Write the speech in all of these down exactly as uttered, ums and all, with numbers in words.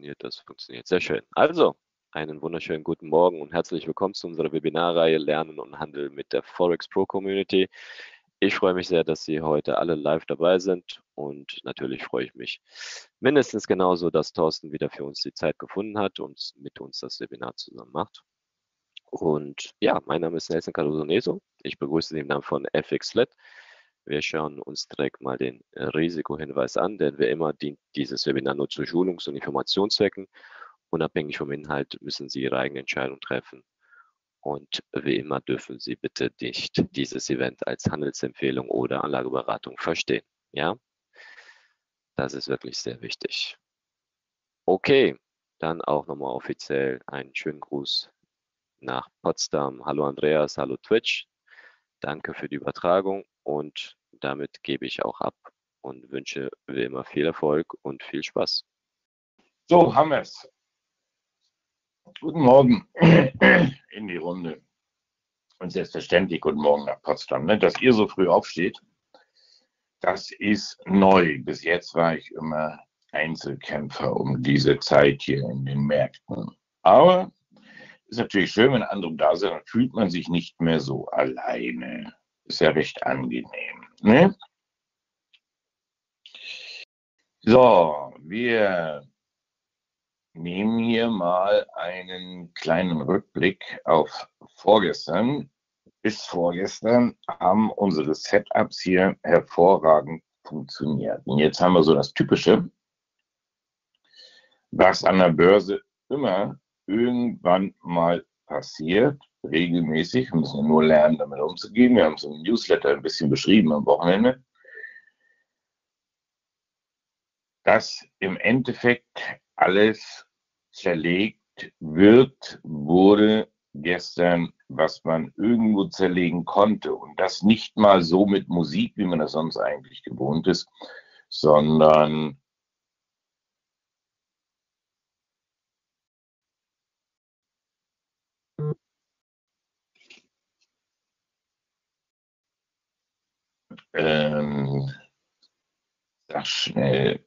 funktioniert, das funktioniert. Sehr schön. Also, einen wunderschönen guten Morgen und herzlich willkommen zu unserer Webinarreihe Lernen und Handeln mit der Forex Pro Community. Ich freue mich sehr, dass Sie heute alle live dabei sind und natürlich freue ich mich mindestens genauso, dass Thorsten wieder für uns die Zeit gefunden hat und mit uns das Webinar zusammen macht. Und ja, mein Name ist Nelson Cardoso Neso. Ich begrüße Sie im Namen von F X Flat. Wir schauen uns direkt mal den Risikohinweis an, denn wie immer dient dieses Webinar nur zu Schulungs- und Informationszwecken. Unabhängig vom Inhalt müssen Sie Ihre eigene Entscheidung treffen. Und wie immer dürfen Sie bitte nicht dieses Event als Handelsempfehlung oder Anlageberatung verstehen. Ja, das ist wirklich sehr wichtig. Okay, dann auch nochmal offiziell einen schönen Gruß nach Potsdam. Hallo Andreas, hallo Twitch. Danke für die Übertragung und damit gebe ich auch ab und wünsche wie immer viel Erfolg und viel Spaß. So, haben wir es. Guten Morgen in die Runde. Und selbstverständlich guten Morgen nach Potsdam. Ne? Dass ihr so früh aufsteht, das ist neu. Bis jetzt war ich immer Einzelkämpfer um diese Zeit hier in den Märkten. Aber ist natürlich schön, wenn andere da sind, dann fühlt man sich nicht mehr so alleine. Ist ja recht angenehm. Ne? So, wir nehmen hier mal einen kleinen Rückblick auf vorgestern. Bis vorgestern haben unsere Setups hier hervorragend funktioniert. Und jetzt haben wir so das Typische, was an der Börse immer irgendwann mal passiert, regelmäßig. Wir müssen nur lernen, damit umzugehen. Wir haben es im Newsletter ein bisschen beschrieben am Wochenende, dass im Endeffekt alles zerlegt wird, wurde gestern, was man irgendwo zerlegen konnte. Und das nicht mal so mit Musik, wie man das sonst eigentlich gewohnt ist, sondern ähm, sag schnell,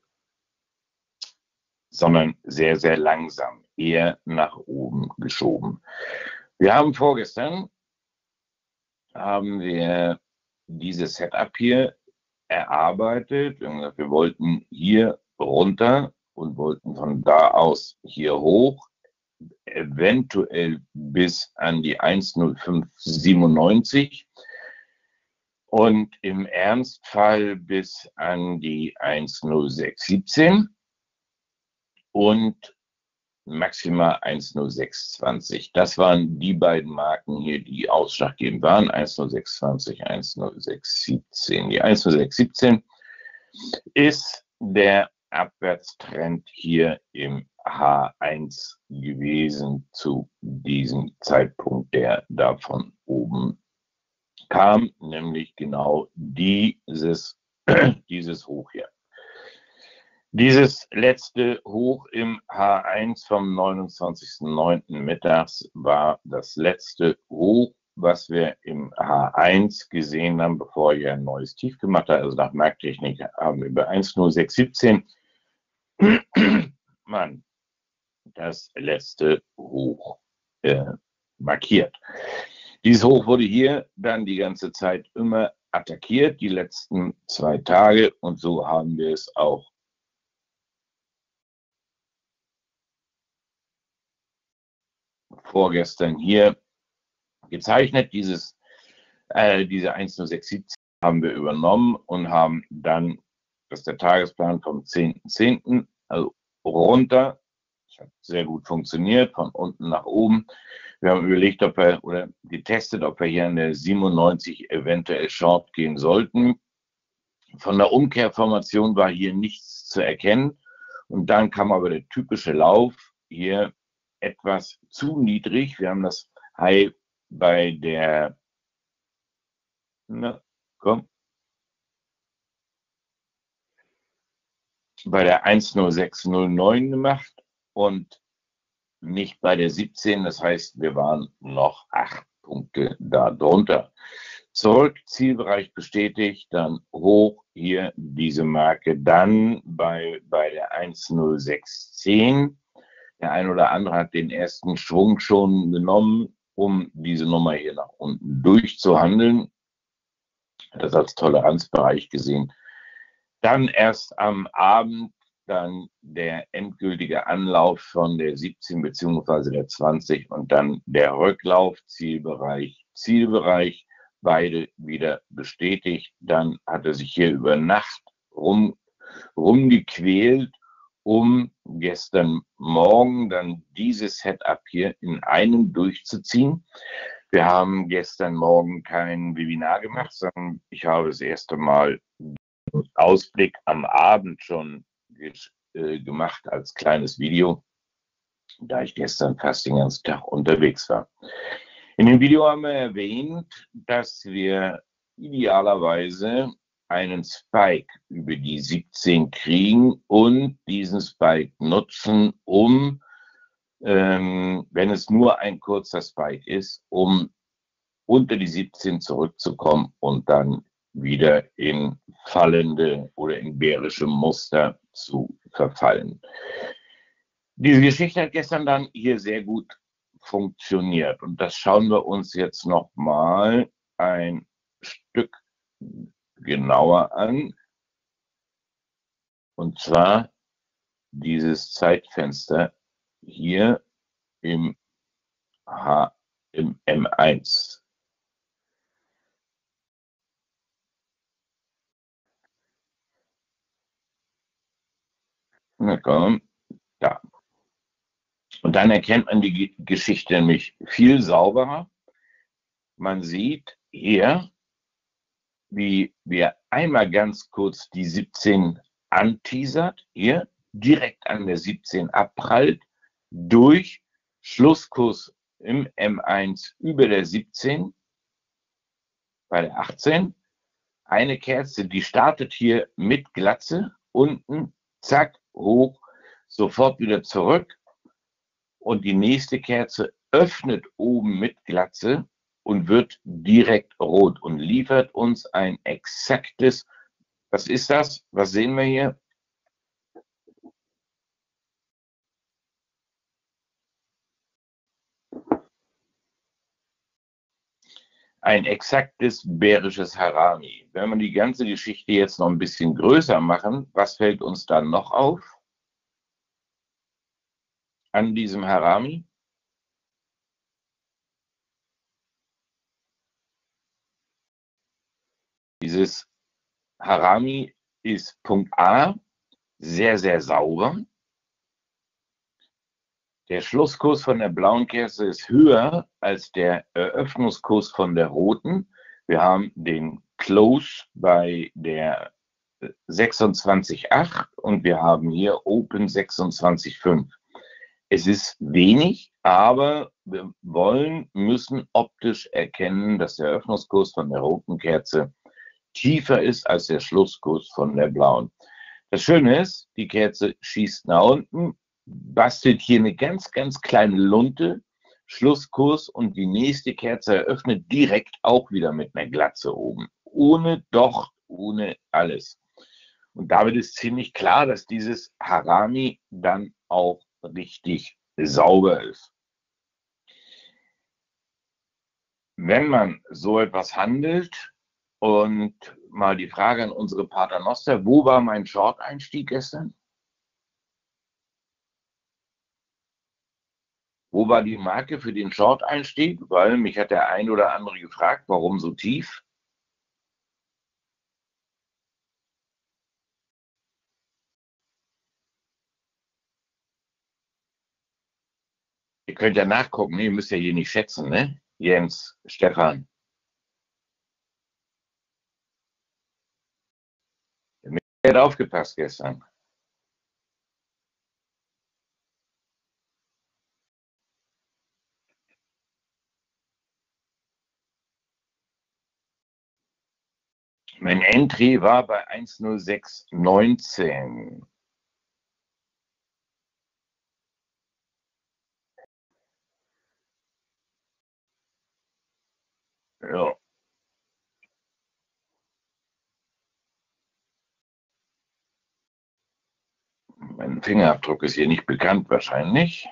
sondern sehr, sehr langsam, eher nach oben geschoben. Wir haben vorgestern, haben wir dieses Setup hier erarbeitet. Wir wollten hier runter und wollten von da aus hier hoch, eventuell bis an die eins null fünf siebenundneunzig und im Ernstfall bis an die eins null sechs siebzehn und maximal eins null sechs zwanzig. Das waren die beiden Marken hier, die ausschlaggebend waren. eins null sechs zwanzig, eins null sechs siebzehn. Die eins null sechs siebzehn ist der Abwärtstrend hier im H eins gewesen zu diesem Zeitpunkt, der da von oben kam, nämlich genau dieses, dieses Hoch hier. Dieses letzte Hoch im H eins vom neunundzwanzigsten neunten mittags war das letzte Hoch, was wir im H eins gesehen haben, bevor er ein neues Tief gemacht hat. Also nach Markttechnik haben wir bei eins null sechs siebzehn Mann, das letzte Hoch äh, markiert. Dieses Hoch wurde hier dann die ganze Zeit immer attackiert, die letzten zwei Tage, und so haben wir es auch vorgestern hier gezeichnet. Dieses, äh, diese eins null sechs siebzehn haben wir übernommen und haben dann, das ist der Tagesplan vom zehnten zehnten, also runter. Das hat sehr gut funktioniert, von unten nach oben. Wir haben überlegt, ob wir, oder getestet, ob wir hier an der siebenundneunzig eventuell short gehen sollten. Von der Umkehrformation war hier nichts zu erkennen. Und dann kam aber der typische Lauf hier etwas zu niedrig. Wir haben das High bei der, na, komm, bei der eins null sechs null neun gemacht und nicht bei der siebzehn. Das heißt, wir waren noch acht Punkte da drunter. Zurück, Zielbereich bestätigt, dann hoch hier diese Marke, dann bei, bei der eins null sechs zehn Der ein oder andere hat den ersten Schwung schon genommen, um diese Nummer hier nach unten durchzuhandeln. Hat das als Toleranzbereich gesehen. Dann erst am Abend dann der endgültige Anlauf von der siebzehn bzw. der zwanzig und dann der Rücklauf, Zielbereich, Zielbereich, beide wieder bestätigt. Dann hat er sich hier über Nacht rum, rumgequält, um gestern Morgen dann dieses Setup hier in einem durchzuziehen. Wir haben gestern Morgen kein Webinar gemacht, sondern ich habe das erste Mal Ausblick am Abend schon äh, gemacht als kleines Video, da ich gestern fast den ganzen Tag unterwegs war. In dem Video haben wir erwähnt, dass wir idealerweise einen Spike über die siebzehn kriegen und diesen Spike nutzen, um, ähm, wenn es nur ein kurzer Spike ist, um unter die siebzehn zurückzukommen und dann wieder in fallende oder in bärische Muster zu verfallen. Diese Geschichte hat gestern dann hier sehr gut funktioniert und das schauen wir uns jetzt noch mal ein Stück genauer an, und zwar dieses Zeitfenster hier im, H, im M eins. Na komm, da. Und dann erkennt man die Geschichte nämlich viel sauberer. Man sieht hier, wie wir einmal ganz kurz die siebzehn anteasert, hier direkt an der siebzehn abprallt, durch Schlusskurs im M eins über der siebzehn, bei der achtzehn. Eine Kerze, die startet hier mit Glatze, unten, zack, hoch, sofort wieder zurück. Und die nächste Kerze öffnet oben mit Glatze und wird direkt rot und liefert uns ein exaktes, was ist das? Was sehen wir hier? Ein exaktes bärisches Harami. Wenn wir die ganze Geschichte jetzt noch ein bisschen größer machen, was fällt uns dann noch auf an diesem Harami? Dieses Harami ist Punkt A, sehr, sehr sauber. Der Schlusskurs von der blauen Kerze ist höher als der Eröffnungskurs von der roten. Wir haben den Close bei der sechsundzwanzig Komma acht und wir haben hier Open sechsundzwanzig Komma fünf. Es ist wenig, aber wir wollen, müssen optisch erkennen, dass der Eröffnungskurs von der roten Kerze tiefer ist als der Schlusskurs von der blauen. Das Schöne ist, die Kerze schießt nach unten, bastelt hier eine ganz, ganz kleine Lunte, Schlusskurs, und die nächste Kerze eröffnet direkt auch wieder mit einer Glatze oben. Ohne Docht, ohne alles. Und damit ist ziemlich klar, dass dieses Harami dann auch richtig sauber ist. Wenn man so etwas handelt, und mal die Frage an unsere Paternoster, wo war mein Short-Einstieg gestern? Wo war die Marke für den Short-Einstieg? Weil mich hat der ein oder andere gefragt, warum so tief? Ihr könnt ja nachgucken, ihr müsst ja hier nicht schätzen, ne? Jens, Stefan. Wer hat aufgepasst gestern? Mein Entry war bei eins null sechs neunzehn. Ja. Mein Fingerabdruck ist hier nicht bekannt wahrscheinlich.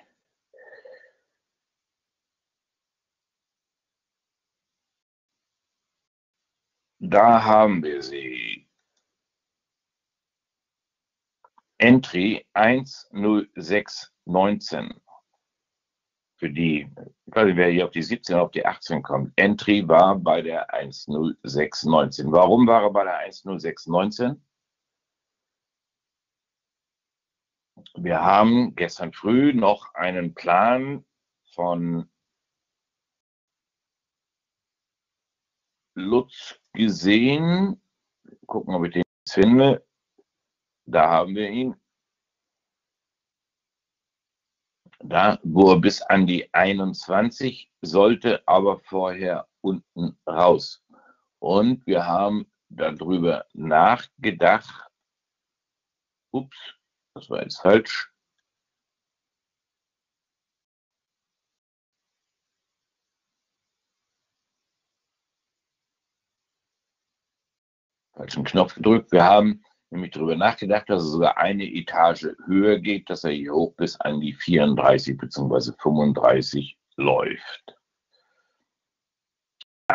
Da haben wir sie. Entry eins null sechs neunzehn. Für die, ich weiß nicht, wer hier auf die siebzehn oder auf die achtzehn kommt. Entry war bei der eins null sechs neunzehn. Warum war er bei der eins null sechs neunzehn? Wir haben gestern früh noch einen Plan von Lutz gesehen. Gucken, ob ich den jetzt finde. Da haben wir ihn. Da, wo er bis an die einundzwanzig sollte, aber vorher unten raus. Und wir haben darüber nachgedacht. Ups, das war jetzt falsch. Falschen Knopf gedrückt. Wir haben nämlich darüber nachgedacht, dass er sogar eine Etage höher geht, dass er hier hoch bis an die vierunddreißig bzw. fünfunddreißig läuft. Ja.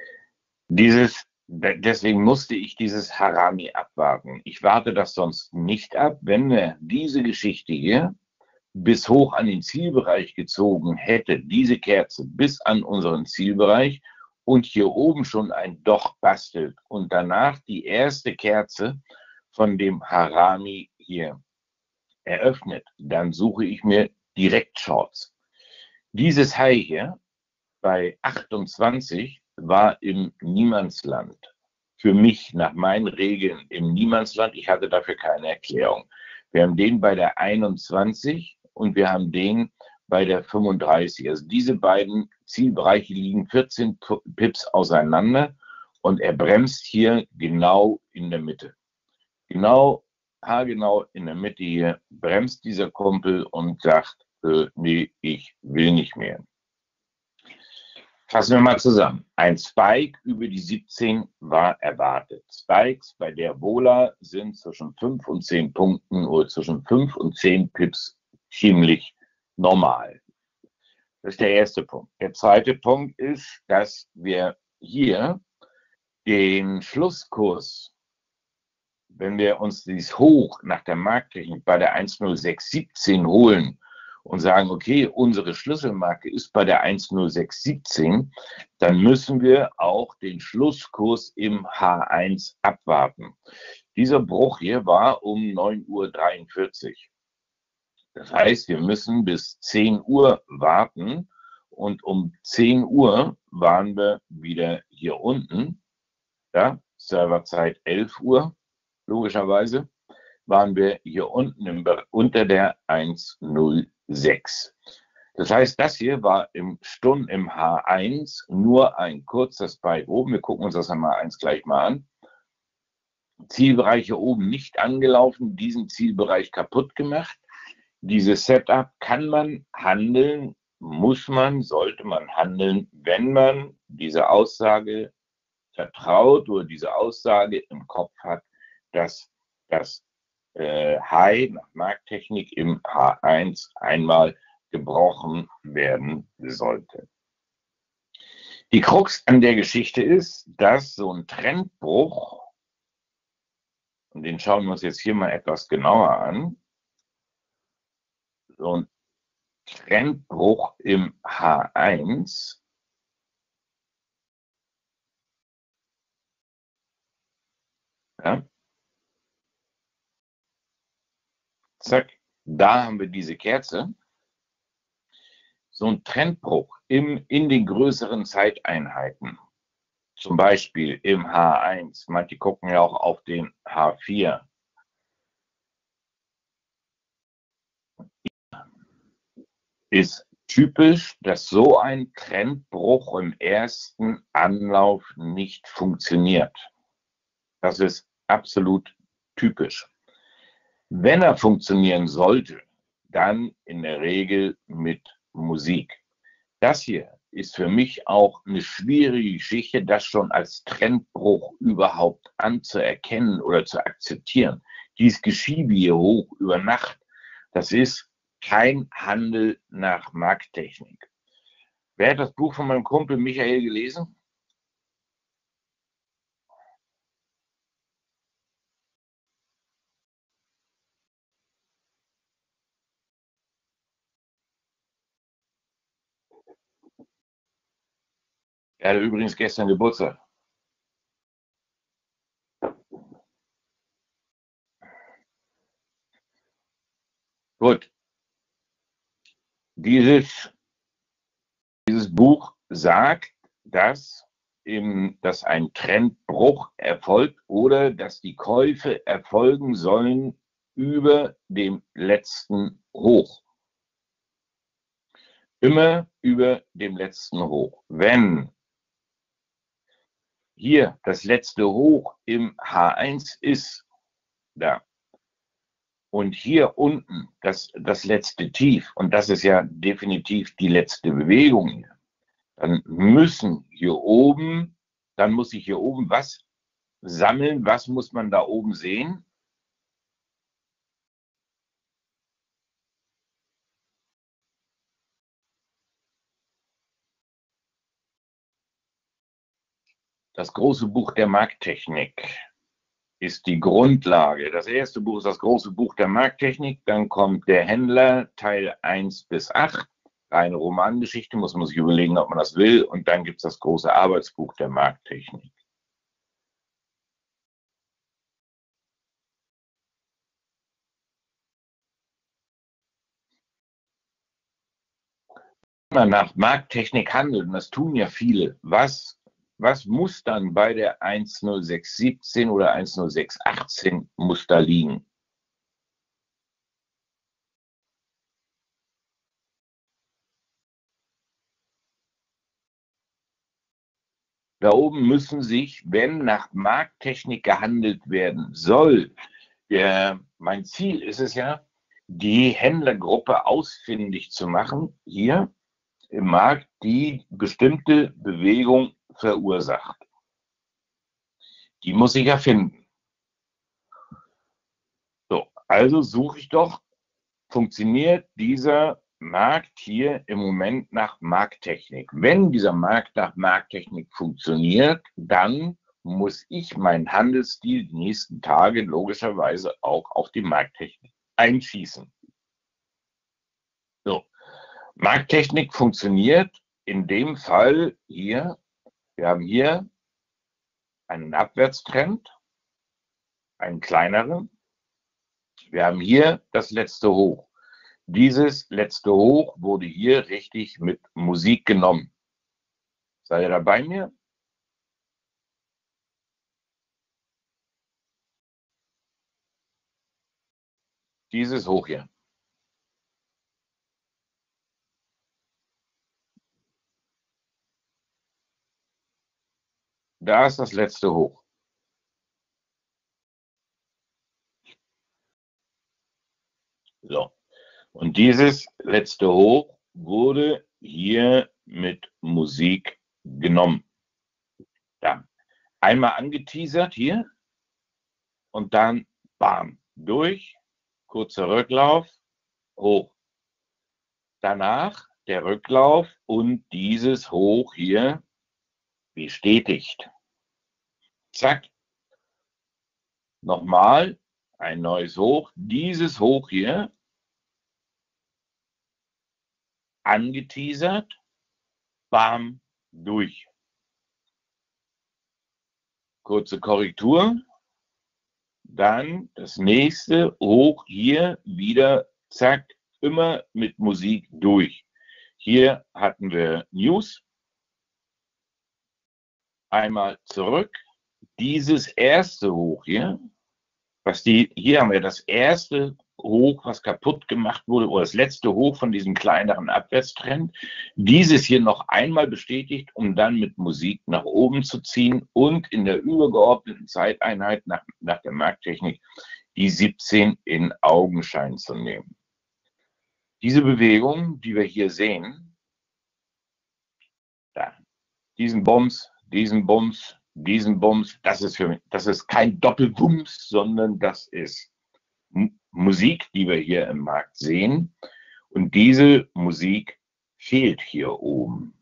Dieses, deswegen musste ich dieses Harami abwarten. Ich warte das sonst nicht ab, wenn er diese Geschichte hier bis hoch an den Zielbereich gezogen hätte, diese Kerze bis an unseren Zielbereich, und hier oben schon ein Doch bastelt und danach die erste Kerze von dem Harami hier eröffnet, dann suche ich mir direkt Shorts. Dieses High hier bei achtundzwanzig war im Niemandsland. Für mich nach meinen Regeln im Niemandsland. Ich hatte dafür keine Erklärung. Wir haben den bei der einundzwanzig und wir haben den bei der fünfunddreißig. Also diese beiden Zielbereiche liegen vierzehn Pips auseinander und er bremst hier genau in der Mitte. Genau, haargenau in der Mitte hier bremst dieser Kumpel und sagt, äh, nee, ich will nicht mehr. Fassen wir mal zusammen. Ein Spike über die siebzehn war erwartet. Spikes bei der Vola sind zwischen fünf und zehn Punkten oder zwischen fünf und zehn Pips ziemlich normal. Das ist der erste Punkt. Der zweite Punkt ist, dass wir hier den Schlusskurs, wenn wir uns dieses Hoch nach der Markttechnik bei der eins null sechs siebzehn holen und sagen, okay, unsere Schlüsselmarke ist bei der eins null sechs siebzehn, dann müssen wir auch den Schlusskurs im H eins abwarten. Dieser Bruch hier war um neun Uhr dreiundvierzig. Das heißt, wir müssen bis zehn Uhr warten und um zehn Uhr waren wir wieder hier unten. Ja, Serverzeit elf Uhr, logischerweise, waren wir hier unten im, unter der eins null sechs. Das heißt, das hier war im Stunden im H eins nur ein kurzer Spike oben. Wir gucken uns das einmal eins gleich mal an. Zielbereiche oben nicht angelaufen, diesen Zielbereich kaputt gemacht. Dieses Setup kann man handeln, muss man, sollte man handeln, wenn man diese Aussage vertraut oder diese Aussage im Kopf hat, dass das äh, High nach Markttechnik im H eins einmal gebrochen werden sollte. Die Krux an der Geschichte ist, dass so ein Trendbruch, und den schauen wir uns jetzt hier mal etwas genauer an, so ein Trendbruch im H eins ja, zack, da haben wir diese Kerze. So ein Trendbruch im, in den größeren Zeiteinheiten, zum Beispiel im H eins, manche gucken ja auch auf den H vier, ist typisch, dass so ein Trendbruch im ersten Anlauf nicht funktioniert. Das ist absolut typisch. Wenn er funktionieren sollte, dann in der Regel mit Musik. Das hier ist für mich auch eine schwierige Geschichte, das schon als Trendbruch überhaupt anzuerkennen oder zu akzeptieren. Dieses Geschiebe hier hoch über Nacht, das ist kein Handel nach Markttechnik. Wer hat das Buch von meinem Kumpel Michael gelesen? Er hatte übrigens gestern Geburtstag. Gut. Dieses, dieses Buch sagt, dass, im, dass ein Trendbruch erfolgt oder dass die Käufe erfolgen sollen über dem letzten Hoch. Immer über dem letzten Hoch. Wenn hier das letzte Hoch im H eins ist, da, und hier unten das, das letzte Tief, und das ist ja definitiv die letzte Bewegung hier, dann müssen hier oben, dann muss ich hier oben was sammeln. Was muss man da oben sehen? Das große Buch der Markttechnik ist die Grundlage. Das erste Buch ist das große Buch der Markttechnik, dann kommt der Händler, Teil eins bis acht, eine Romangeschichte, muss man sich überlegen, ob man das will, und dann gibt es das große Arbeitsbuch der Markttechnik. Wenn man nach Markttechnik handelt, und das tun ja viele, was, was muss dann bei der eins null sechs siebzehn oder eins null sechs achtzehn muss da liegen? Da oben müssen sich, wenn nach Markttechnik gehandelt werden soll, der, mein Ziel ist es ja, die Händlergruppe ausfindig zu machen, hier im Markt, die bestimmte Bewegung verursacht. Die muss ich ja finden. So, also suche ich doch, funktioniert dieser Markt hier im Moment nach Markttechnik. Wenn dieser Markt nach Markttechnik funktioniert, dann muss ich meinen Handelsstil die nächsten Tage logischerweise auch auf die Markttechnik einschießen. So, Markttechnik funktioniert in dem Fall hier. Wir haben hier einen Abwärtstrend, einen kleineren. Wir haben hier das letzte Hoch. Dieses letzte Hoch wurde hier richtig mit Musik genommen. Seid ihr da bei mir? Dieses Hoch hier. Da ist das letzte Hoch. So. Und dieses letzte Hoch wurde hier mit Musik genommen. Ja. Einmal angeteasert hier und dann bam, durch, kurzer Rücklauf, hoch. Danach der Rücklauf und dieses Hoch hier bestätigt. Zack. Nochmal ein neues Hoch. Dieses Hoch hier angeteasert, bam, durch. Kurze Korrektur. Dann das nächste Hoch hier wieder, zack, immer mit Musik durch. Hier hatten wir News. Einmal zurück. Dieses erste Hoch hier, was die, hier haben wir das erste Hoch, was kaputt gemacht wurde, oder das letzte Hoch von diesem kleineren Abwärtstrend. Dieses hier noch einmal bestätigt, um dann mit Musik nach oben zu ziehen und in der übergeordneten Zeiteinheit nach, nach der Markttechnik die siebzehn in Augenschein zu nehmen. Diese Bewegung, die wir hier sehen, da, diesen Bums, diesen Bums, diesen Bums, das ist für mich, das ist kein Doppelbums, sondern das ist M- Musik, die wir hier im Markt sehen. Und diese Musik fehlt hier oben.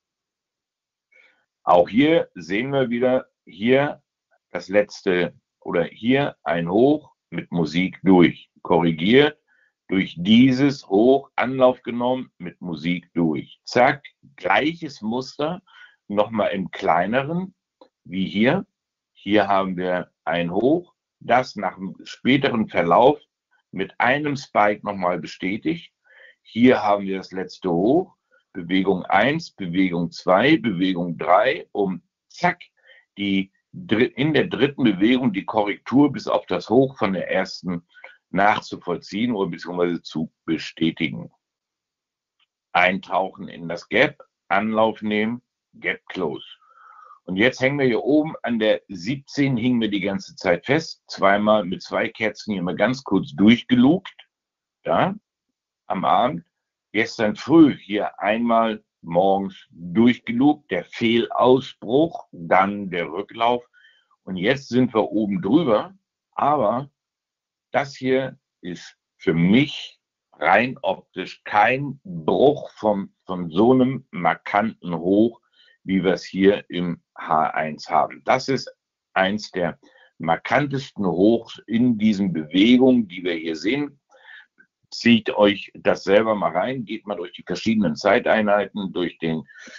Auch hier sehen wir wieder hier das letzte oder hier ein Hoch mit Musik durch. Korrigiert, durch dieses Hoch Anlauf genommen, mit Musik durch. Zack, gleiches Muster, nochmal im kleineren, wie hier. Hier haben wir ein Hoch, das nach dem späteren Verlauf mit einem Spike nochmal bestätigt. Hier haben wir das letzte Hoch, Bewegung eins, Bewegung zwei, Bewegung drei, um zack, die in der dritten Bewegung die Korrektur bis auf das Hoch von der ersten nachzuvollziehen oder beziehungsweise zu bestätigen. Eintauchen in das Gap, Anlauf nehmen, Gap Close. Und jetzt hängen wir hier oben an der siebzehn, hingen wir die ganze Zeit fest, zweimal mit zwei Kerzen hier mal ganz kurz durchgelugt, da am Abend. Gestern früh hier einmal morgens durchgelugt, der Fehlausbruch, dann der Rücklauf. Und jetzt sind wir oben drüber, aber das hier ist für mich rein optisch kein Bruch von, von so einem markanten Hoch, wie wir es hier im H eins haben. Das ist eins der markantesten Hochs in diesen Bewegungen, die wir hier sehen. Zieht euch das selber mal rein, geht mal durch die verschiedenen Zeiteinheiten, durch den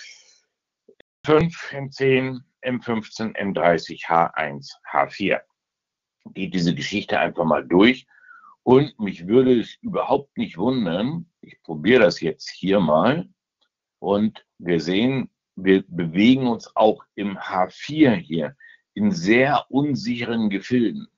M fünf, M zehn, M fünfzehn, M dreißig, H eins, H vier. Geht diese Geschichte einfach mal durch und mich würde es überhaupt nicht wundern, ich probiere das jetzt hier mal und wir sehen, wir bewegen uns auch im H vier hier in sehr unsicheren Gefilden.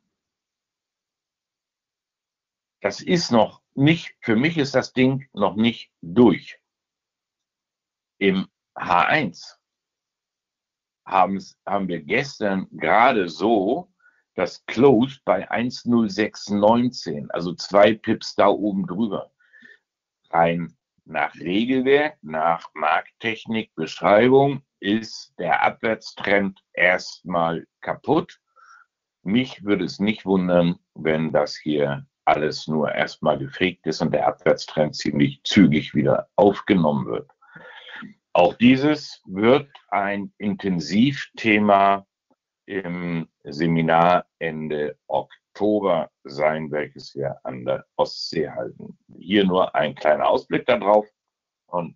Das ist noch nicht, für mich ist das Ding noch nicht durch. Im H eins haben, haben wir gestern gerade so das Close bei eins null sechs neunzehn, also zwei Pips da oben drüber. Rein nach Regelwerk, nach Markttechnik, Beschreibung ist der Abwärtstrend erstmal kaputt. Mich würde es nicht wundern, wenn das hier alles nur erstmal gefegt ist und der Abwärtstrend ziemlich zügig wieder aufgenommen wird. Auch dieses wird ein Intensivthema im Seminar Ende Oktober sein, welches wir an der Ostsee halten. Hier nur ein kleiner Ausblick darauf. Und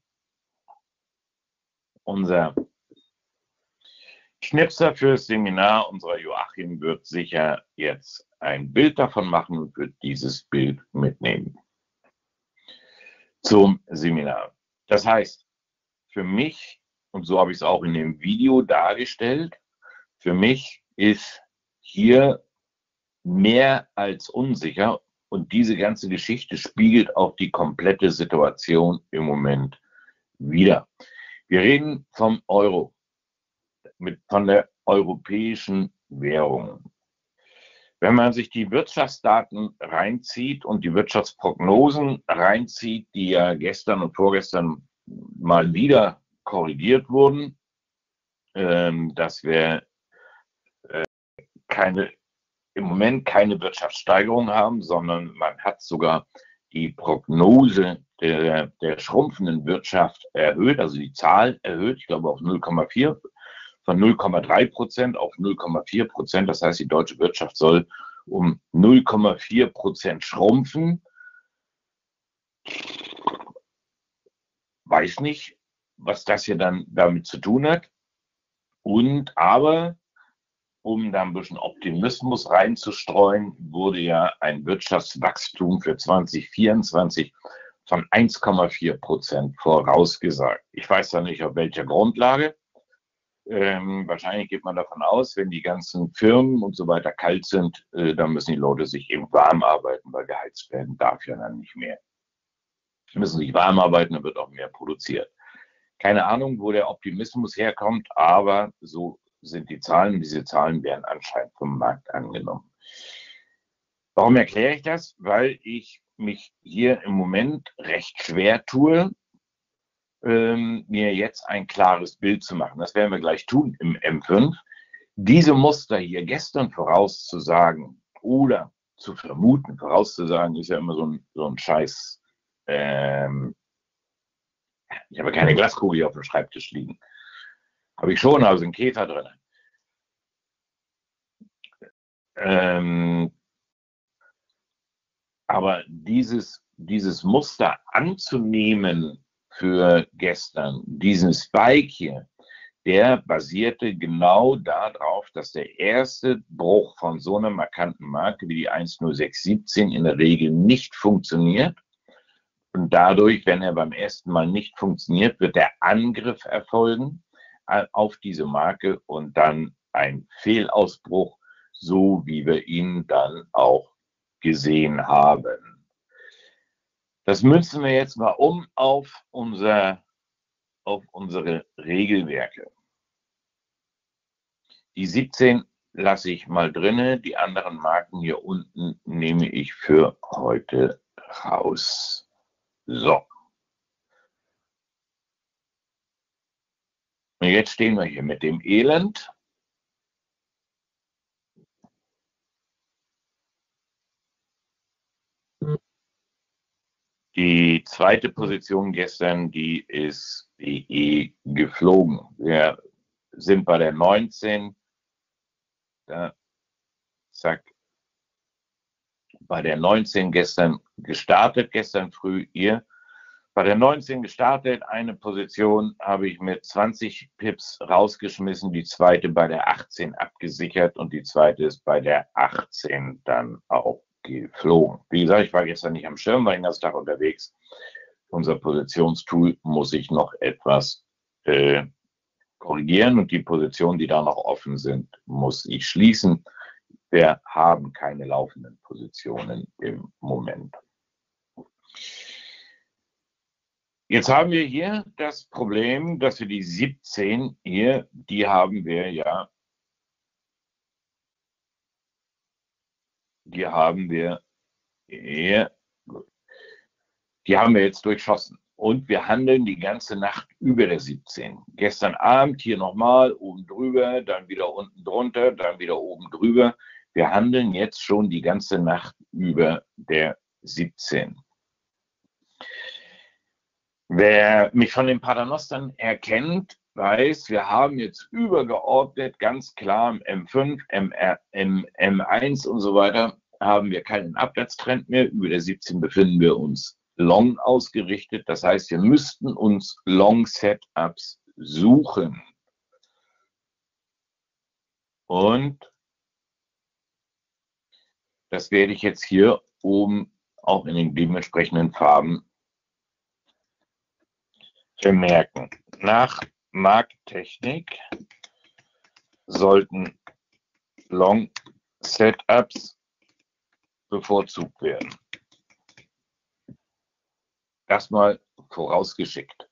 unser Schnipser fürs Seminar, unserer Joachim, wird sicher jetzt ein Bild davon machen und wird dieses Bild mitnehmen zum Seminar. Das heißt, für mich, und so habe ich es auch in dem Video dargestellt, für mich ist hier mehr als unsicher und diese ganze Geschichte spiegelt auch die komplette Situation im Moment wider. Wir reden vom Euro, mit, von der europäischen Währung. Wenn man sich die Wirtschaftsdaten reinzieht und die Wirtschaftsprognosen reinzieht, die ja gestern und vorgestern mal wieder korrigiert wurden, ähm, dass wir äh, keine, im Moment keine Wirtschaftssteigerung haben, sondern man hat sogar die Prognose der, der schrumpfenden Wirtschaft erhöht, also die Zahl erhöht, ich glaube auf null Komma vier, von null Komma drei Prozent auf null Komma vier Prozent. Das heißt, die deutsche Wirtschaft soll um null Komma vier Prozent schrumpfen. Weiß nicht, was das hier dann damit zu tun hat. Und aber, um da ein bisschen Optimismus reinzustreuen, wurde ja ein Wirtschaftswachstum für zwanzig vierundzwanzig von eins Komma vier Prozent vorausgesagt. Ich weiß da nicht, auf welcher Grundlage. Ähm, wahrscheinlich geht man davon aus, wenn die ganzen Firmen und so weiter kalt sind, äh, dann müssen die Leute sich eben warm arbeiten, weil geheizt werden darf ja dann nicht mehr. Sie müssen sich warm arbeiten, dann wird auch mehr produziert. Keine Ahnung, wo der Optimismus herkommt, aber so sind die Zahlen. Diese Zahlen werden anscheinend vom Markt angenommen. Warum erkläre ich das? Weil ich mich hier im Moment recht schwer tue, ähm, mir jetzt ein klares Bild zu machen. Das werden wir gleich tun im M fünf. Diese Muster hier gestern vorauszusagen oder zu vermuten, vorauszusagen, ist ja immer so ein, so ein Scheiß. Ähm, ich habe keine Glaskugel hier auf dem Schreibtisch liegen. Habe ich schon, also einen Käfer drin. Ähm, aber dieses, dieses Muster anzunehmen für gestern, diesen Spike hier, der basierte genau darauf, dass der erste Bruch von so einer markanten Marke wie die eins null sechs siebzehn in der Regel nicht funktioniert. Und dadurch, wenn er beim ersten Mal nicht funktioniert, wird der Angriff erfolgen auf diese Marke und dann ein Fehlausbruch, so wie wir ihn dann auch gesehen haben. Das münzen wir jetzt mal um auf, unser, auf unsere Regelwerke. Die siebzehn lasse ich mal drinne, die anderen Marken hier unten nehme ich für heute raus. So. Und jetzt stehen wir hier mit dem Elend. Die zweite Position gestern, die ist B E geflogen. Wir sind bei der neunzehn. Da, zack. Bei der neunzehn gestern gestartet, gestern früh hier. Bei der neunzehn gestartet, eine Position habe ich mit zwanzig Pips rausgeschmissen, die zweite bei der achtzehn abgesichert und die zweite ist bei der achtzehn dann auch geflogen. Wie gesagt, ich war gestern nicht am Schirm, war den ganzen Tag unterwegs. Unser Positionstool muss ich noch etwas äh, korrigieren und die Positionen, die da noch offen sind, muss ich schließen. Wir haben keine laufenden Positionen im Moment. Jetzt haben wir hier das Problem, dass wir die siebzehn hier, die haben wir ja, die haben wir hier, die haben wir jetzt durchschossen. Und wir handeln die ganze Nacht über der siebzehn. Gestern Abend hier nochmal oben drüber, dann wieder unten drunter, dann wieder oben drüber. Wir handeln jetzt schon die ganze Nacht über der siebzehn. Wer mich von den Paternostern erkennt, weiß, wir haben jetzt übergeordnet, ganz klar im M fünf, M R, M, M eins und so weiter, haben wir keinen Abwärtstrend mehr. Über der siebzehn befinden wir uns long ausgerichtet. Das heißt, wir müssten uns Long-Setups suchen. Und das werde ich jetzt hier oben auch in den dementsprechenden Farben vermerken. Nach Markttechnik sollten Long Setups bevorzugt werden. Erstmal vorausgeschickt.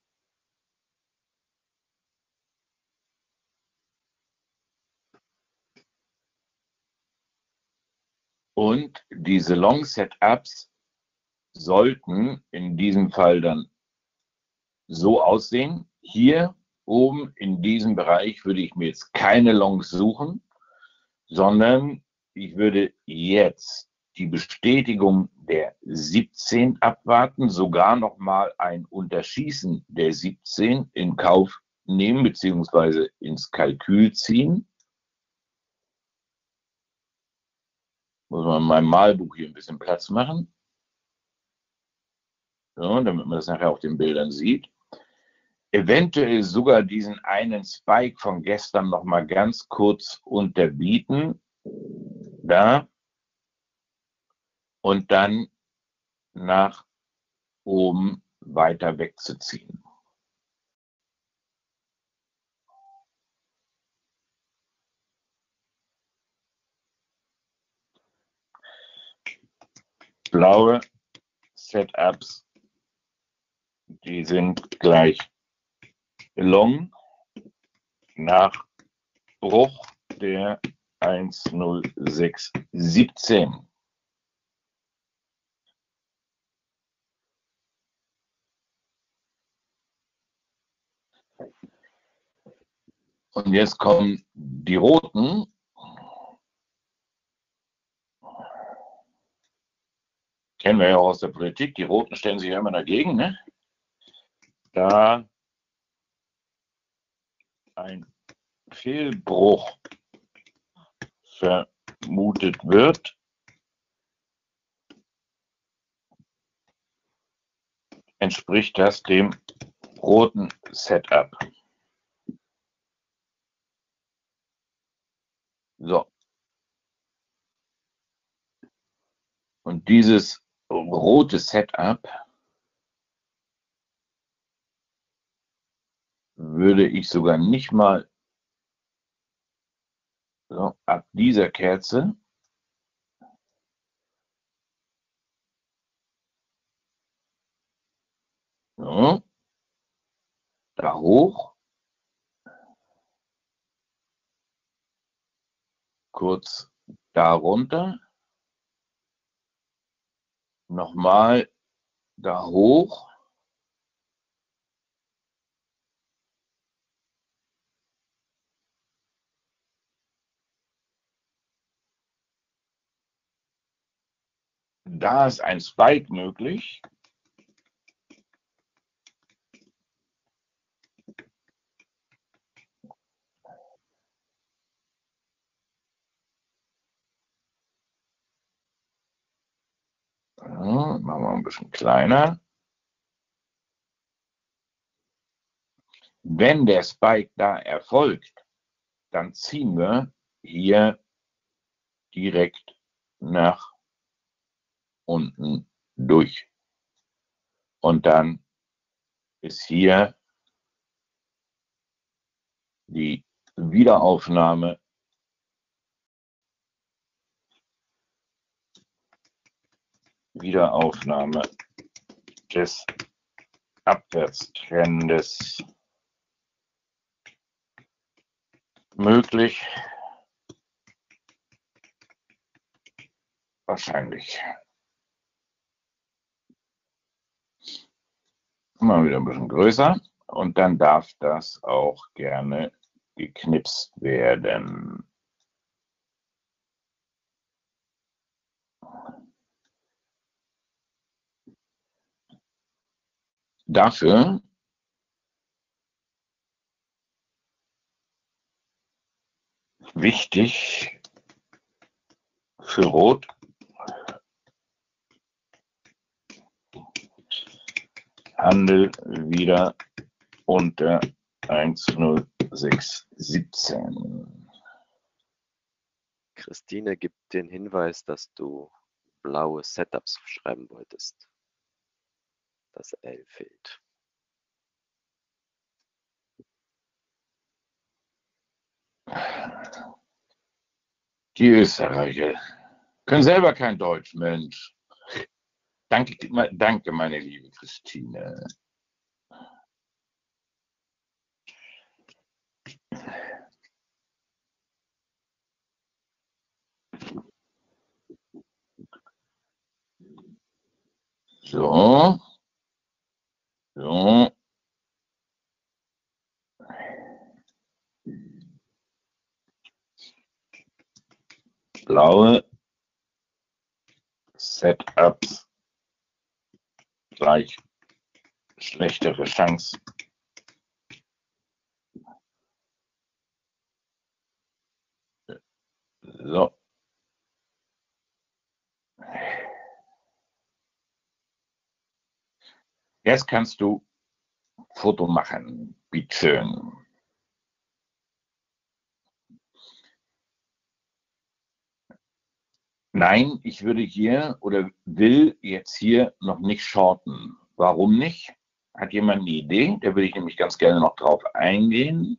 Und diese Long Setups sollten in diesem Fall dann so aussehen. Hier oben in diesem Bereich würde ich mir jetzt keine Longs suchen, sondern ich würde jetzt die Bestätigung der siebzehn abwarten, sogar nochmal ein Unterschießen der siebzehn in Kauf nehmen bzw. ins Kalkül ziehen. Muss man in meinem Malbuch hier ein bisschen Platz machen, so, damit man das nachher auf den Bildern sieht. Eventuell sogar diesen einen Spike von gestern noch mal ganz kurz unterbieten, da, und dann nach oben weiter wegzuziehen. Blaue Setups, die sind gleich long nach Bruch der eins null sechs siebzehn. Und jetzt kommen die roten. Kennen wir ja auch aus der Politik, die Roten stellen sich ja immer dagegen, ne? Da ein Fehlbruch vermutet wird, entspricht das dem roten Setup. So. Und dieses rote Setup würde ich sogar nicht mal so, ab dieser Kerze so, da hoch, kurz darunter, nochmal da hoch, da ist ein Spike möglich. Ja, machen wir ein bisschen kleiner. Wenn der Spike da erfolgt, dann ziehen wir hier direkt nach unten durch. Und dann ist hier die Wiederaufnahme Wiederaufnahme des Abwärtstrendes möglich. Wahrscheinlich. Mal wieder ein bisschen größer und dann darf das auch gerne geknipst werden. Dafür wichtig für Rot Handel wieder unter eins null sechs siebzehn. Christine gibt den Hinweis, dass du blaue Setups schreiben wolltest. Das L fehlt. Die Österreicher können selber kein Deutsch, Mensch. Danke, danke, meine liebe Christine. So. So. Blaue Setups gleich schlechtere Chance. So. Jetzt kannst du Foto machen, bitteschön. Nein, ich würde hier oder will jetzt hier noch nicht shorten. Warum nicht? Hat jemand eine Idee? Da würde ich nämlich ganz gerne noch drauf eingehen.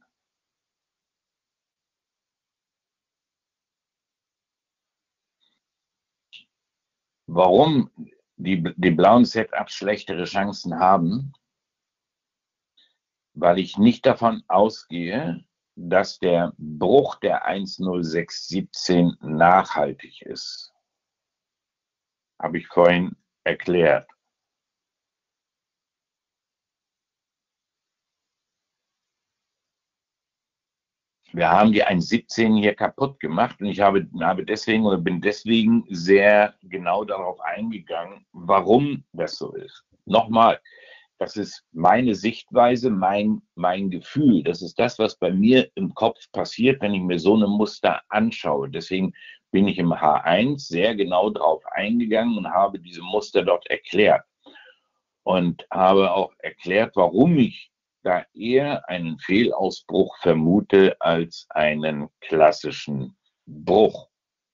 Warum die, die blauen Setups schlechtere Chancen haben? Weil ich nicht davon ausgehe, dass der Bruch der eins null sechs siebzehn nachhaltig ist. Habe ich vorhin erklärt. wir haben die eins siebzehn hier kaputt gemacht und ich habe, habe deswegen oder bin deswegen sehr genau darauf eingegangen, warum das so ist. Nochmal, das ist meine Sichtweise, mein, mein Gefühl. Das ist das, was bei mir im Kopf passiert, wenn ich mir so eine Muster anschaue. Deswegen bin ich im H eins sehr genau darauf eingegangen und habe diese Muster dort erklärt. Und habe auch erklärt, warum ich da eher einen Fehlausbruch vermute als einen klassischen Bruch.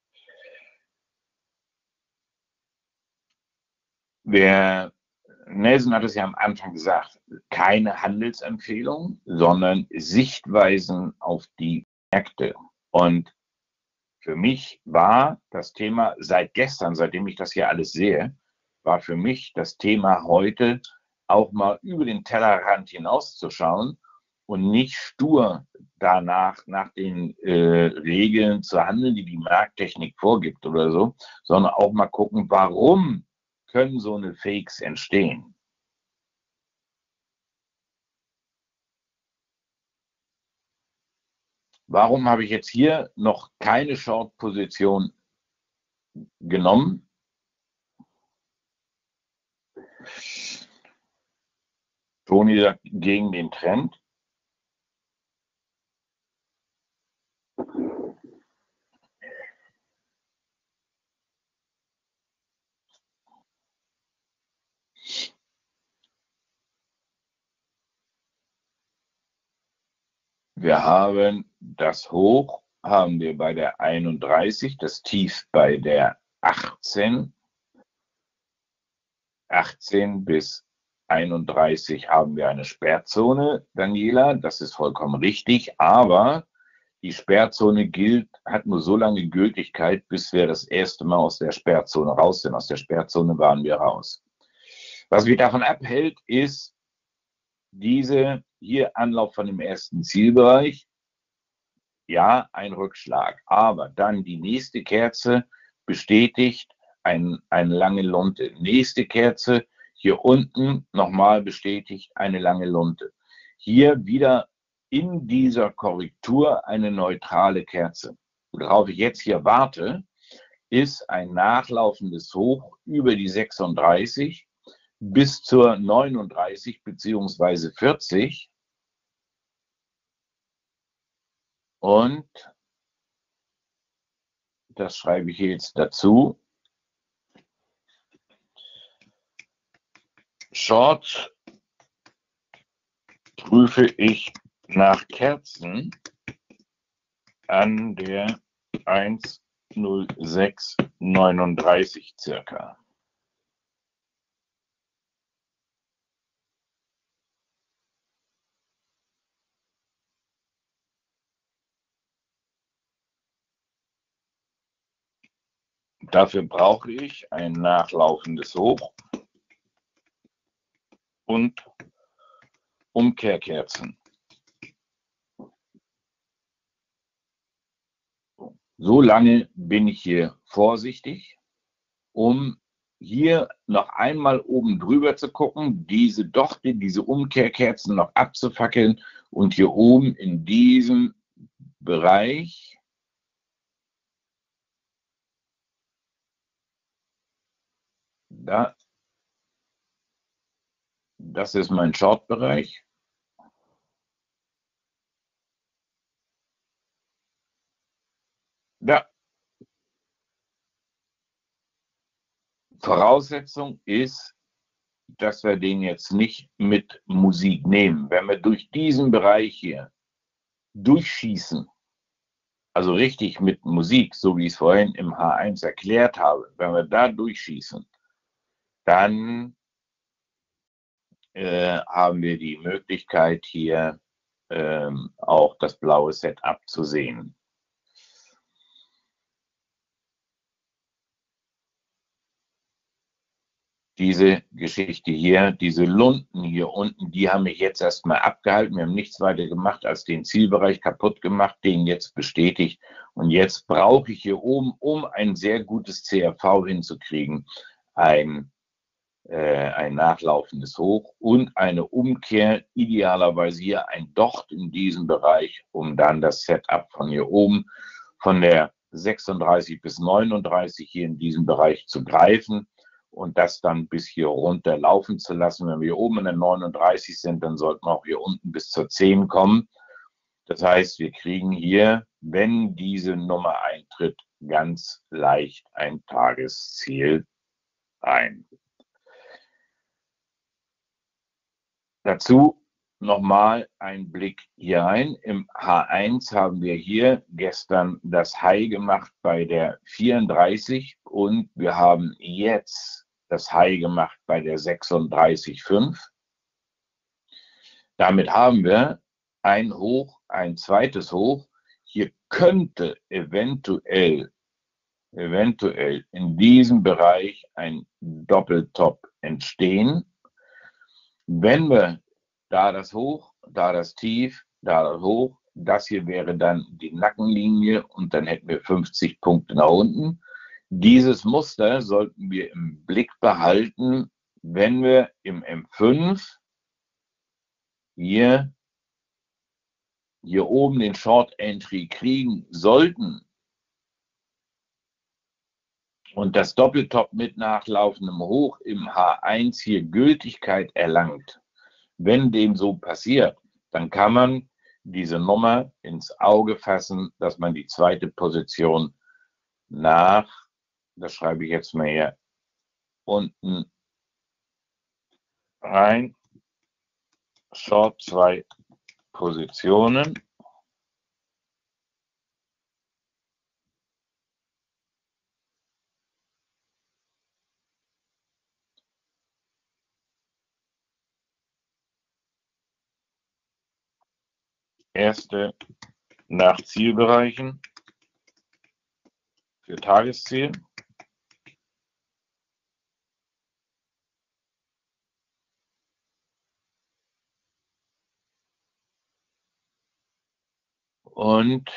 Wer Nelson hat es ja am Anfang gesagt, keine Handelsempfehlung, sondern Sichtweisen auf die Märkte. Und für mich war das Thema seit gestern, seitdem ich das hier alles sehe, war für mich das Thema heute auch mal über den Tellerrand hinauszuschauen und nicht stur danach nach den äh, Regeln zu handeln, die die Markttechnik vorgibt oder so, sondern auch mal gucken, warum können so eine Fakes entstehen. Warum habe ich jetzt hier noch keine Short-Position genommen? Toni sagt gegen den Trend. Wir haben das Hoch, haben wir bei der einunddreißig, das Tief bei der achtzehn. achtzehn bis einunddreißig haben wir eine Sperrzone, Daniela, das ist vollkommen richtig, aber die Sperrzone gilt, hat nur so lange Gültigkeit, bis wir das erste Mal aus der Sperrzone raus sind. Aus der Sperrzone waren wir raus. Was mich davon abhält, ist diese hier Anlauf von dem ersten Zielbereich. Ja, ein Rückschlag, aber dann die nächste Kerze bestätigt ein, eine lange Lunte. Nächste Kerze hier unten nochmal bestätigt eine lange Lunte. Hier wieder in dieser Korrektur eine neutrale Kerze. Worauf ich jetzt hier warte, ist ein nachlaufendes Hoch über die sechsunddreißig bis zur neununddreißig beziehungsweise vierzig. Und das schreibe ich jetzt dazu. Short prüfe ich nach Kerzen an der eins null sechs neununddreißig circa. Dafür brauche ich ein nachlaufendes Hoch und Umkehrkerzen. So lange bin ich hier vorsichtig, um hier noch einmal oben drüber zu gucken, diese Dochte, diese Umkehrkerzen noch abzufackeln und hier oben in diesem Bereich da, das ist mein Short-Bereich. Ja. Voraussetzung ist, dass wir den jetzt nicht mit Musik nehmen. Wenn wir durch diesen Bereich hier durchschießen, also richtig mit Musik, so wie ich es vorhin im H eins erklärt habe, wenn wir da durchschießen, dann äh, haben wir die Möglichkeit, hier ähm, auch das blaue Setup zu sehen. Diese Geschichte hier, diese Lunten hier unten, die haben mich jetzt erstmal abgehalten. Wir haben nichts weiter gemacht, als den Zielbereich kaputt gemacht, den jetzt bestätigt. Und jetzt brauche ich hier oben, um ein sehr gutes C R V hinzukriegen, ein äh, ein nachlaufendes Hoch und eine Umkehr, idealerweise hier ein Docht in diesem Bereich, um dann das Setup von hier oben, von der sechsunddreißig bis neununddreißig hier in diesem Bereich zu greifen und das dann bis hier runter laufen zu lassen. Wenn wir hier oben in der neununddreißig sind, dann sollten wir auch hier unten bis zur zehn kommen. Das heißt, wir kriegen hier, wenn diese Nummer eintritt, ganz leicht ein Tagesziel ein. Dazu nochmal ein Blick hier rein. Im H eins haben wir hier gestern das High gemacht bei der vierunddreißig und wir haben jetzt das High gemacht bei der sechsunddreißig Komma fünf. Damit haben wir ein Hoch, ein zweites Hoch. Hier könnte eventuell, eventuell in diesem Bereich ein Doppeltop entstehen. Wenn wir da das Hoch, da das Tief, da das Hoch, das hier wäre dann die Nackenlinie und dann hätten wir fünfzig Punkte nach unten. Dieses Muster sollten wir im Blick behalten, wenn wir im M fünf hier, hier oben den Short Entry kriegen sollten und das Doppeltop mit nachlaufendem Hoch im H eins hier Gültigkeit erlangt. Wenn dem so passiert, dann kann man diese Nummer ins Auge fassen, dass man die zweite Position nach, das schreibe ich jetzt mal hier, unten rein, Short zwei Positionen. Erste nach Zielbereichen für Tagesziel. Und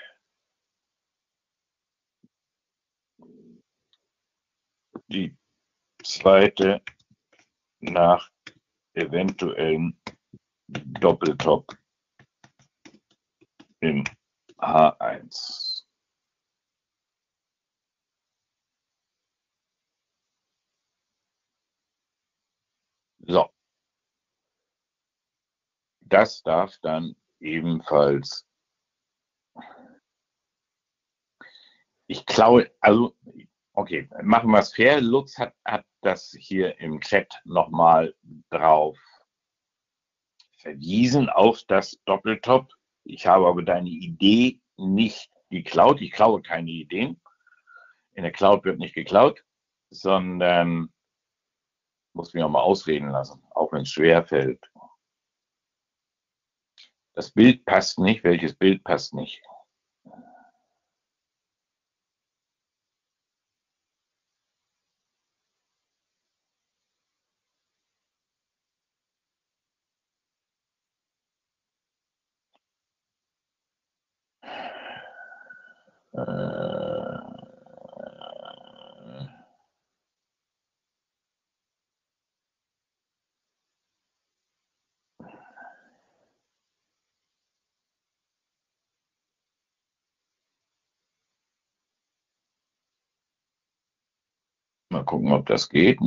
die zweite nach eventuellem Doppeltop im H eins. So, das darf dann ebenfalls, ich glaube, also, okay, machen wir es fair. Lutz hat, hat das hier im Chat nochmal drauf verwiesen, auf das Doppeltop. Ich habe aber deine Idee nicht geklaut. Ich klaue keine Ideen. In der Cloud wird nicht geklaut, sondern muss mich auch mal ausreden lassen, auch wenn es schwer fällt. Das Bild passt nicht. Welches Bild passt nicht? Äh, mal gucken, ob das geht.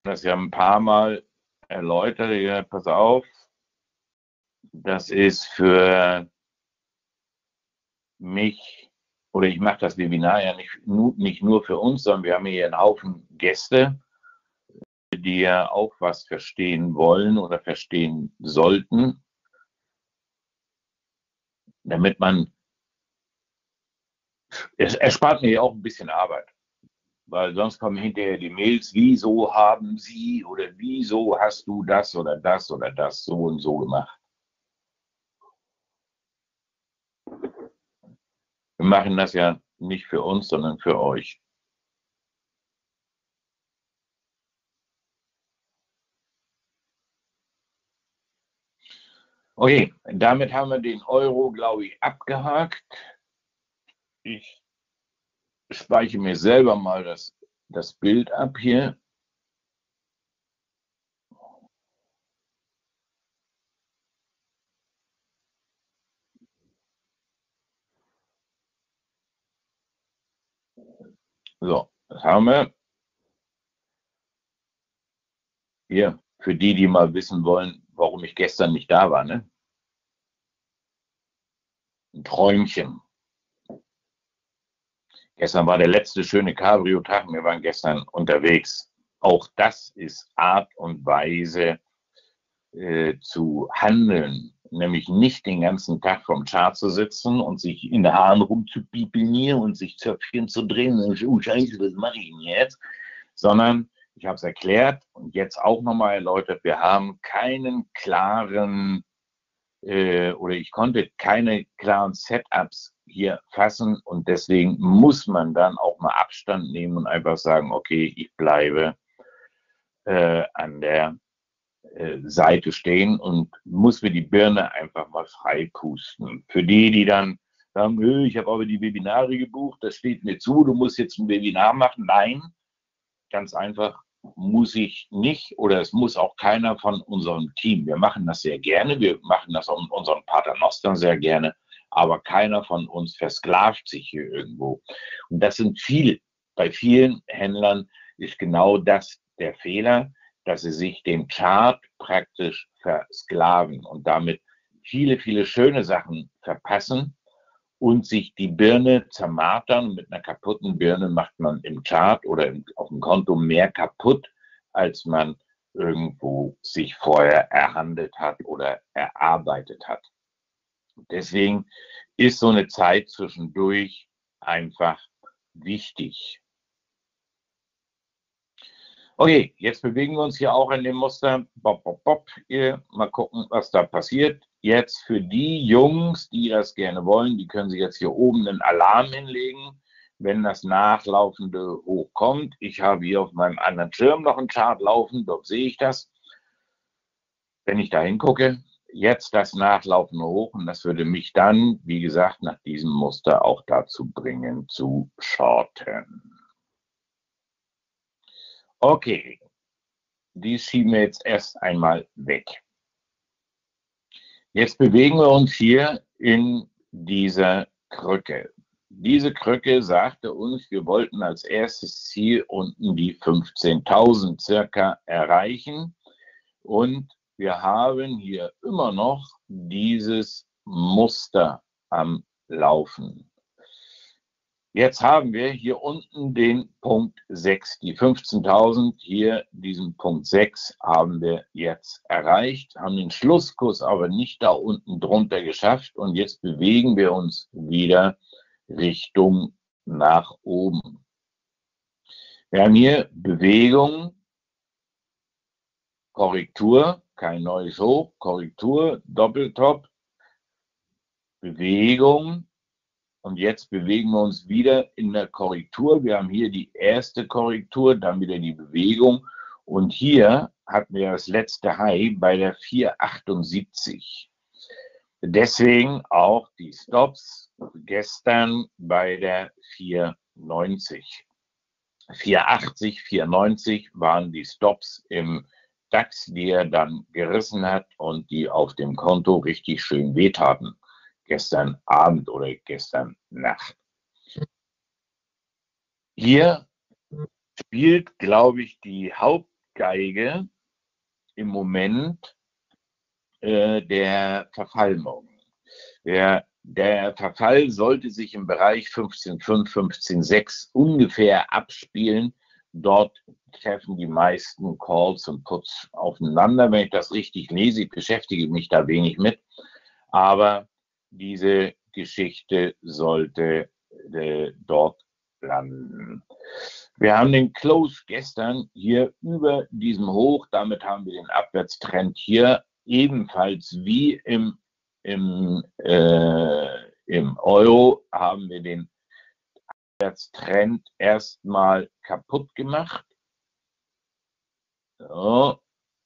das ja ein paar Mal erläutert. Ja, pass auf, das ist für mich, oder ich mache das Webinar ja nicht, nicht nur für uns, sondern wir haben hier einen Haufen Gäste, die ja auch was verstehen wollen oder verstehen sollten, damit man, es erspart mir ja auch ein bisschen Arbeit, weil sonst kommen hinterher die Mails, wieso haben Sie oder wieso hast du das oder das oder das so und so gemacht. Wir machen das ja nicht für uns, sondern für euch. Okay, damit haben wir den Euro, glaube ich, abgehakt. Ich speichere mir selber mal das, das Bild ab hier. So, das haben wir. Hier, für die, die mal wissen wollen, warum ich gestern nicht da war, ne? Ein Träumchen. Gestern war der letzte schöne Cabrio-Tag. Wir waren gestern unterwegs. Auch das ist Art und Weise äh, zu handeln. Nämlich nicht den ganzen Tag vom Chart zu sitzen und sich in den Haaren rumzupiepeln hier und sich Zöpfchen zu drehen. Und, oh Scheiße, was mache ich denn jetzt? Sondern, ich habe es erklärt und jetzt auch nochmal erläutert, wir haben keinen klaren äh, oder ich konnte keine klaren Setups hier fassen und deswegen muss man dann auch mal Abstand nehmen und einfach sagen, okay, ich bleibe äh, an der äh, Seite stehen und muss mir die Birne einfach mal frei pusten. Für die, die dann sagen, ich habe aber die Webinare gebucht, das steht mir zu, du musst jetzt ein Webinar machen. Nein, ganz einfach muss ich nicht oder es muss auch keiner von unserem Team. Wir machen das sehr gerne, wir machen das auch mit unseren Paternostern sehr gerne, aber keiner von uns versklavt sich hier irgendwo. Und das sind viele, bei vielen Händlern ist genau das der Fehler, dass sie sich dem Chart praktisch versklaven und damit viele, viele schöne Sachen verpassen und sich die Birne zermartern. Mit einer kaputten Birne macht man im Chart oder auf dem Konto mehr kaputt, als man irgendwo sich vorher erhandelt hat oder erarbeitet hat. Deswegen ist so eine Zeit zwischendurch einfach wichtig. Okay, jetzt bewegen wir uns hier auch in dem Muster. Bop, bop, bop. Hier, mal gucken, was da passiert. Jetzt für die Jungs, die das gerne wollen, die können sich jetzt hier oben einen Alarm hinlegen, wenn das Nachlaufende hochkommt. Ich habe hier auf meinem anderen Schirm noch einen Chart laufen, dort sehe ich das. Wenn ich da hingucke, jetzt das Nachlaufende hoch und das würde mich dann, wie gesagt, nach diesem Muster auch dazu bringen, zu shorten. Okay, die schieben wir jetzt erst einmal weg. Jetzt bewegen wir uns hier in dieser Krücke. Diese Krücke sagte uns, wir wollten als erstes Ziel unten die fünfzehntausend circa erreichen. Und wir haben hier immer noch dieses Muster am Laufen. Jetzt haben wir hier unten den Punkt sechs, die fünfzehntausend, hier diesen Punkt sechs haben wir jetzt erreicht, haben den Schlusskurs aber nicht da unten drunter geschafft und jetzt bewegen wir uns wieder Richtung nach oben. Wir haben hier Bewegung, Korrektur, kein neues Hoch, Korrektur, Doppeltop, Bewegung. Und jetzt bewegen wir uns wieder in der Korrektur. Wir haben hier die erste Korrektur, dann wieder die Bewegung. Und hier hatten wir das letzte High bei der vier achtundsiebzig. Deswegen auch die Stops gestern bei der vier neunzig. vier achtzig, vier neunzig waren die Stops im DAX, die er dann gerissen hat und die auf dem Konto richtig schön wehtaten. Gestern Abend oder gestern Nacht. Hier spielt, glaube ich, die Haupt Endgeige im Moment äh, der Verfall morgen. Der, der Verfall sollte sich im Bereich fünfzehn Komma fünf, fünfzehn Komma sechs ungefähr abspielen. Dort treffen die meisten Calls und Puts aufeinander, wenn ich das richtig lese. Ich beschäftige mich da wenig mit. Aber diese Geschichte sollte äh, dort landen. Wir haben den Close gestern hier über diesem Hoch. Damit haben wir den Abwärtstrend hier ebenfalls wie im, im, äh, im Euro haben wir den Abwärtstrend erstmal kaputt gemacht. So.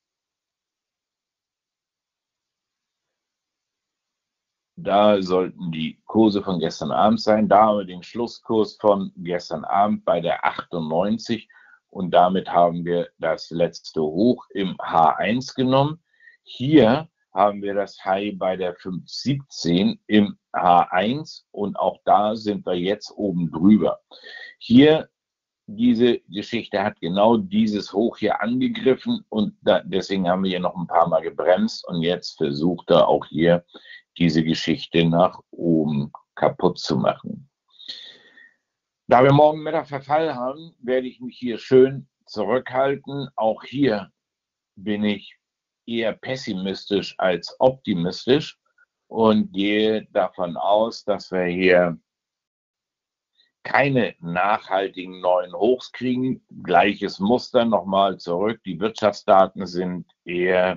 Da sollten die Kurse von gestern Abend sein. Da haben wir den Schlusskurs von gestern Abend bei der achtundneunzig und damit haben wir das letzte Hoch im H eins genommen. Hier haben wir das High bei der fünf siebzehn im H eins und auch da sind wir jetzt oben drüber. Hier, diese Geschichte hat genau dieses Hoch hier angegriffen und da, deswegen haben wir hier noch ein paar Mal gebremst und jetzt versucht er auch hier diese Geschichte nach oben kaputt zu machen. Da wir morgen Mittag Verfall haben, werde ich mich hier schön zurückhalten. Auch hier bin ich eher pessimistisch als optimistisch und gehe davon aus, dass wir hier keine nachhaltigen neuen Hochs kriegen. Gleiches Muster nochmal zurück. Die Wirtschaftsdaten sind eher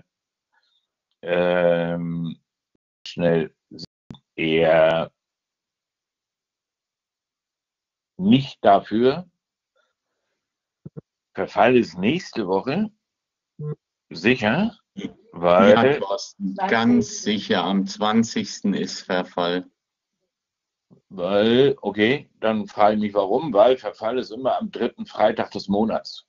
ähm, schnell, eher nicht dafür. Verfall ist nächste Woche. Sicher? Weil, ja, Thorsten, ganz sicher, am zwanzigsten ist Verfall. Weil, okay, dann frage ich mich warum, weil Verfall ist immer am dritten Freitag des Monats.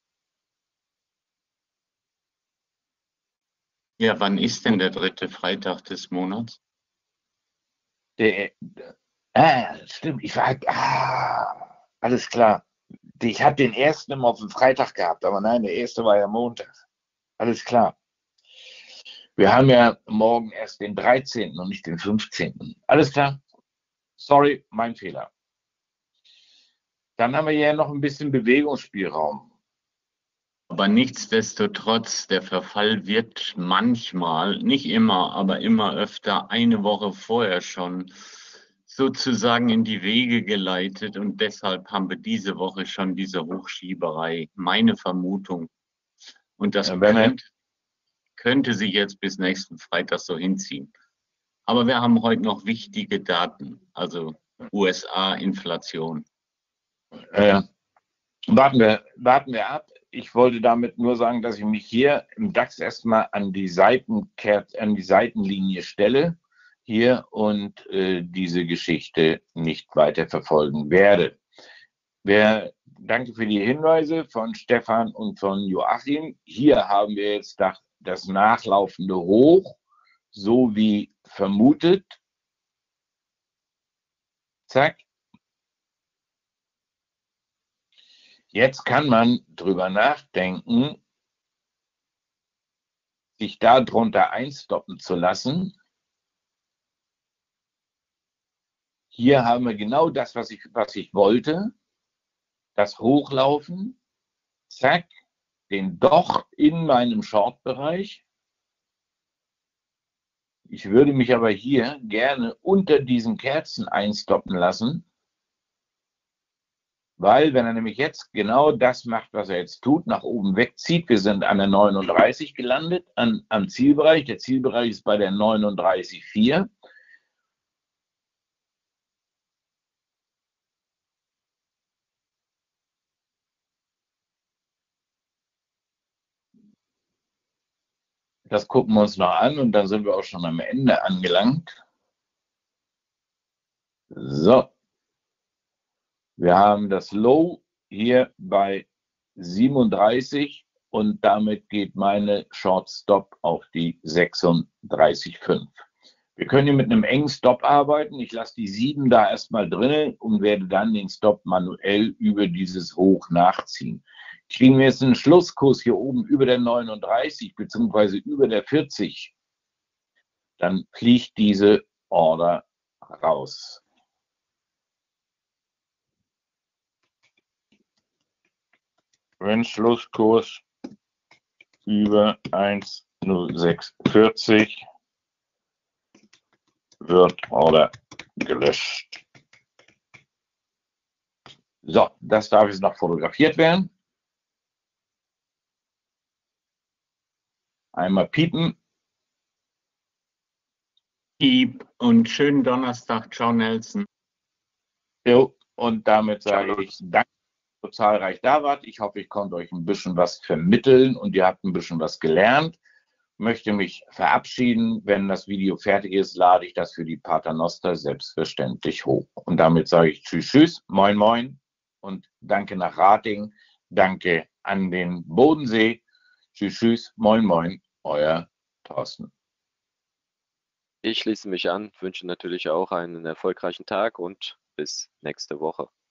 Ja, wann ist denn der dritte Freitag des Monats? Der, ah, stimmt, ich war, ah, alles klar. Ich hatte den ersten immer auf den Freitag gehabt, aber nein, der erste war ja Montag. Alles klar. Wir haben ja morgen erst den dreizehnten und nicht den fünfzehnten Alles klar? Sorry, mein Fehler. Dann haben wir ja noch ein bisschen Bewegungsspielraum. Aber nichtsdestotrotz, der Verfall wird manchmal, nicht immer, aber immer öfter eine Woche vorher schon sozusagen in die Wege geleitet und deshalb haben wir diese Woche schon diese Hochschieberei, meine Vermutung. Und das Ja, wenn wir- könnte, könnte sich jetzt bis nächsten Freitag so hinziehen. Aber wir haben heute noch wichtige Daten, also U S A-Inflation. Äh, warten wir, warten wir ab. Ich wollte damit nur sagen, dass ich mich hier im DAX erstmal an die Seitenkehrt, an die Seitenlinie stelle hier und äh, diese Geschichte nicht weiter verfolgen werde. Wer, danke für die Hinweise von Stefan und von Joachim. Hier haben wir jetzt das, das nachlaufende Hoch, so wie vermutet. Zack. Jetzt kann man drüber nachdenken, sich da drunter einstoppen zu lassen. Hier haben wir genau das, was ich, was ich wollte. Das Hochlaufen. Zack. Den Docht in meinem Short-Bereich. Ich würde mich aber hier gerne unter diesen Kerzen einstoppen lassen. Weil, wenn er nämlich jetzt genau das macht, was er jetzt tut, nach oben wegzieht, wir sind an der neununddreißig gelandet, an, am Zielbereich. Der Zielbereich ist bei der neununddreißig Komma vier. Das gucken wir uns noch an und dann sind wir auch schon am Ende angelangt. So. Wir haben das Low hier bei siebenunddreißig und damit geht meine Short Stop auf die sechsunddreißig Komma fünf. Wir können hier mit einem engen Stop arbeiten. Ich lasse die sieben da erstmal drin und werde dann den Stop manuell über dieses Hoch nachziehen. Kriegen wir jetzt einen Schlusskurs hier oben über der neununddreißig beziehungsweise über der vierzig, dann fliegt diese Order raus. Wenn Schlusskurs über eins null sechs vierzig wird Order gelöscht. So, das darf jetzt noch fotografiert werden. Einmal piepen. Piep und schönen Donnerstag. Ciao, Nelson. Jo, und damit sage ich danke, dass ihr so zahlreich da wart. Ich hoffe, ich konnte euch ein bisschen was vermitteln und ihr habt ein bisschen was gelernt. Möchte mich verabschieden. Wenn das Video fertig ist, lade ich das für die Paternoster selbstverständlich hoch. Und damit sage ich Tschüss, Tschüss, Moin, Moin und danke nach Rating. Danke an den Bodensee. Tschüss, Tschüss, Moin, Moin, euer Thorsten. Ich schließe mich an, wünsche natürlich auch einen erfolgreichen Tag und bis nächste Woche.